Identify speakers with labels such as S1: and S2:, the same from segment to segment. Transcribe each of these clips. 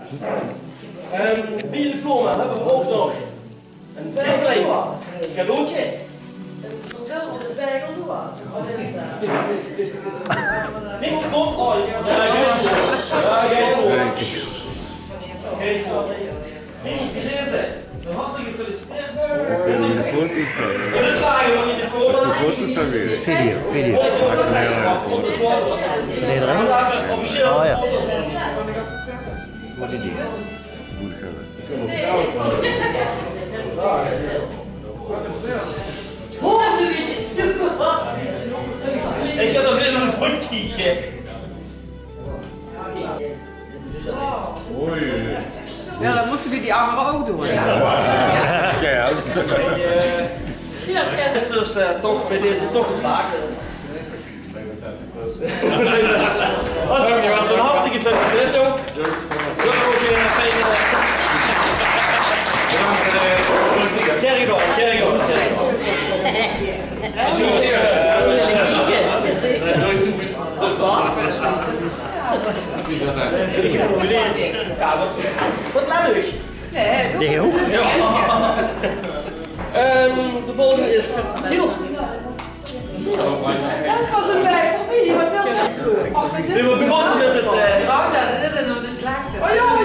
S1: Bij je diploma hebben we ook nog een heel klein cadeautje.
S2: Vanzelf, dus ben ik al toe was.
S1: Nico, kom. Oh, Mini, wie is het? Hartelijk gefeliciteerd. En dan sla je nog niet de voorbeeld.
S3: Video.
S1: Officieel
S3: Oh, ja.
S1: foto.
S3: Wat is die?
S2: Oh, nu weet je super.
S1: Ik heb nog weer een rondje.
S4: Ja, dat moesten we die anderen ook doen.
S1: Het is dus toch bij deze toch geslaagd. Een hartelijk gefeliciteerd, joh. Kerkdorp. Wat leuk.
S3: Nee, hoe?
S1: De volgende is Giel.
S2: Dat was een bij voor mij, wat wil je?
S1: We begonnen met het...
S4: Oh, dat is nog de slechtste.
S2: Oh ja.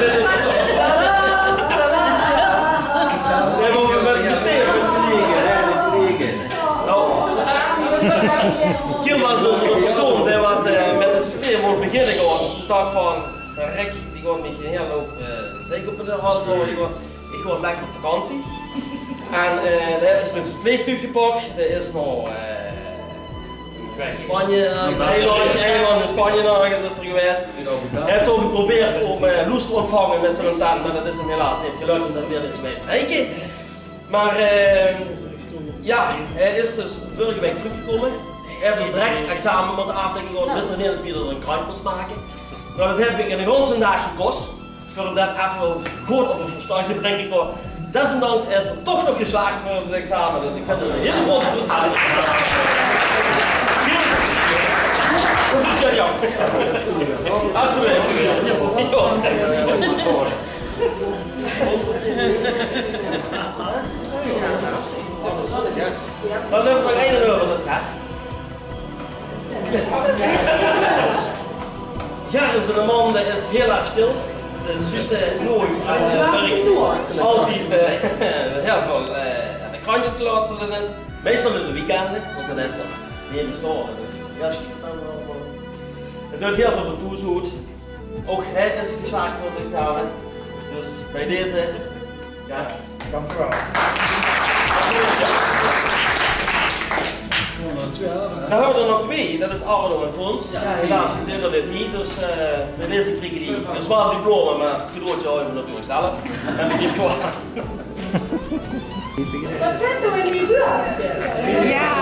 S1: We hebben met het besteden met de kollega. Giel was dus een persoon die wat met het systeem wordt beginnen gewoon. Ik dacht van, Rick, die gaat niet heel op zeker op de hand houden. Ik ga lekker op vakantie. En daar is dus een vliegtuig gepakt. Er is nog Spanje, Engeland en Spanje nog is er geweest. Hij heeft ook geprobeerd om Loes te ontvangen met zijn tent, maar dat is hem helaas niet gelukt en dat weer niet mee bereiken. Maar ja, hij is dus vorige week teruggekomen. Hij heeft dus direct examen met de aflegging gehad, wist er niet dat hij er een kruid moest maken. Nou, dat heb ik in een ganse dag gekost, voor hem dat even goed op een verstand te brengen. Maar desondanks is er toch nog geslaagd voor het examen, dus ik vind het een heel grote prestatie. Ja. Alsjeblieft. Dan hebben we nog één euro in de schaar. Ja, er is een man die is heel erg stil. Dus nooit altijd heel veel de krantje te laten is. Meestal in de weekenden, want dan heeft er geen store. Ja, het doet heel veel voor toezoet. Ook hij is geslaagd voor het examen. Dus bij deze, ja.
S5: Dank u wel.
S1: Dan hebben we er nog twee, dat is Arno en Fons. Ja, helaas is er dit hier, dus bij deze kregen die dus wel een diploma, maar het cadeautje houden we natuurlijk zelf. En die diploma.
S2: Wat zijn er in die buurt?
S4: Ja.